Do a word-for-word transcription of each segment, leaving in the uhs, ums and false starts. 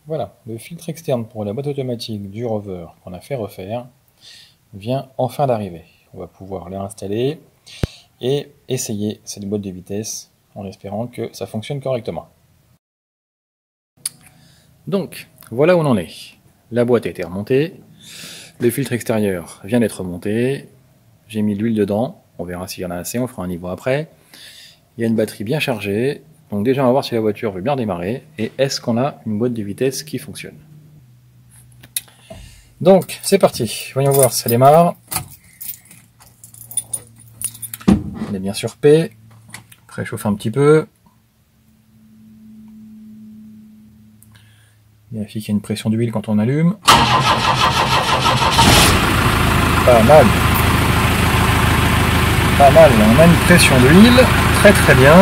Voilà, le filtre externe pour la boîte automatique du rover qu'on a fait refaire vient enfin d'arriver. On va pouvoir l'installer et essayer cette boîte de vitesse en espérant que ça fonctionne correctement. Donc, voilà où on en est. La boîte a été remontée, le filtre extérieur vient d'être remonté, j'ai mis de l'huile dedans, on verra s'il y en a assez, on fera un niveau après. Il y a une batterie bien chargée, donc déjà on va voir si la voiture veut bien démarrer et est-ce qu'on a une boîte de vitesse qui fonctionne. Donc, c'est parti, voyons voir si ça démarre. On est bien sur P, préchauffe un petit peu. Vérifie qu'il y a une pression d'huile quand on allume. Pas mal. Pas mal, on a une pression d'huile, très très bien.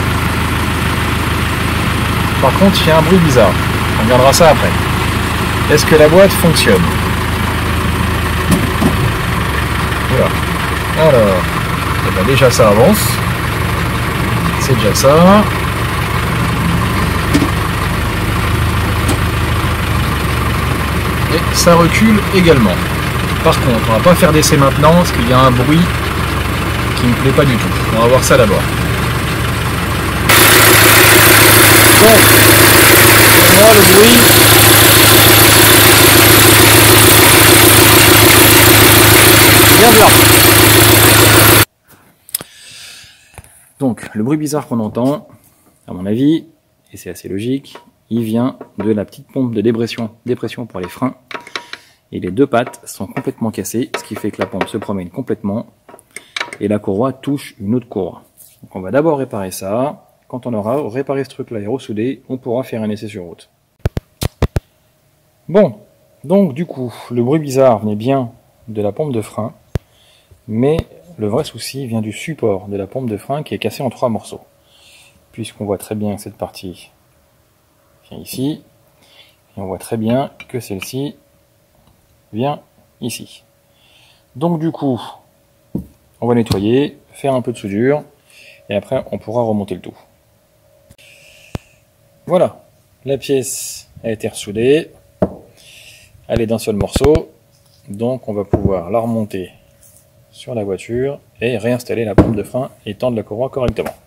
Par contre, il y a un bruit bizarre. On regardera ça après. Est-ce que la boîte fonctionne? Voilà. Alors, eh ben déjà ça avance. C'est déjà ça. Et ça recule également. Par contre, on va pas faire d'essai maintenant parce qu'il y a un bruit qui ne me plaît pas du tout. On va voir ça d'abord. Donc, on voit le bruit. Bien blanc. Donc, le bruit bizarre qu'on entend, à mon avis, et c'est assez logique, il vient de la petite pompe de dépression, dépression pour les freins. Et les deux pattes sont complètement cassées, ce qui fait que la pompe se promène complètement et la courroie touche une autre courroie. Donc on va d'abord réparer ça. Quand on aura réparé ce truc-là et ressoudé, on pourra faire un essai sur route. Bon, donc du coup, le bruit bizarre venait bien de la pompe de frein, mais le vrai souci vient du support de la pompe de frein qui est cassé en trois morceaux. Puisqu'on voit très bien que cette partie vient ici, et on voit très bien que celle-ci vient ici. Donc du coup, on va nettoyer, faire un peu de soudure, et après on pourra remonter le tout. Voilà, la pièce a été ressoudée, elle est d'un seul morceau, donc on va pouvoir la remonter sur la voiture et réinstaller la pompe de frein et tendre la courroie correctement.